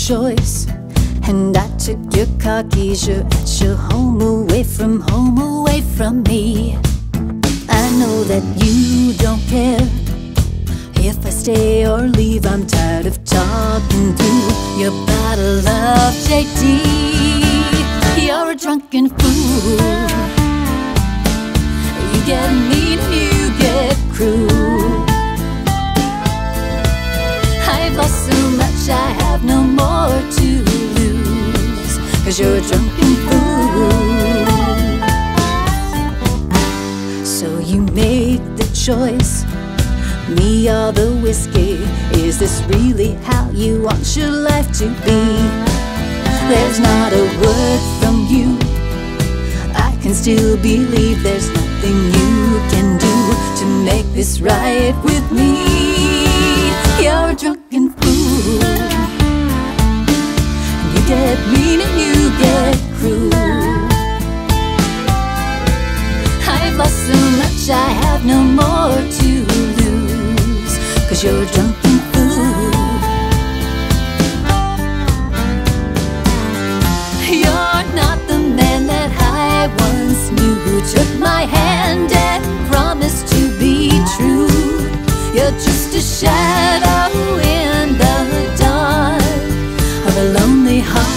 choice, and I took your car keys. You're at your home, away from me. I know that you don't care if I stay or leave. I'm tired of talking through your bottle of JD. You're a drunken fool. You get mean and you get cruel. I've lost so much, I have no more to lose, 'cause you're a drunken fool. So you make the choice, me or the whiskey. Is this really how you want your life to be? There's not a word from you, I can still believe there's nothing you can do to make this right with me. You're a drunken fool. You get mean and you get cruel. I've lost so much, I have no more to lose, 'cause you're a drunken fool. You're not the man that I once knew, who took my hand and promised to be true. You're just a shadow in the dark of a lonely heart.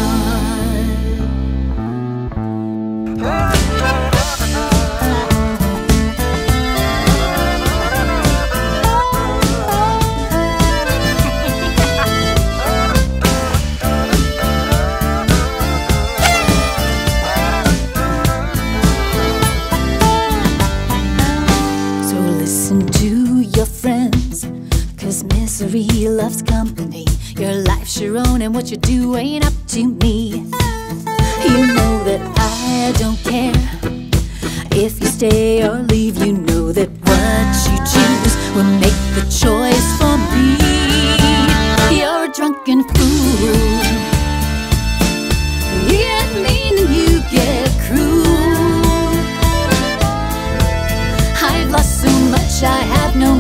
So listen to your friends, 'cause misery loves company. Your life's your own and what you do ain't up to me. You know that I don't care if you stay or leave. You know that what you choose will make the choice for me. You're a drunken fool. You get mean and you get cruel. I've lost so much, I have no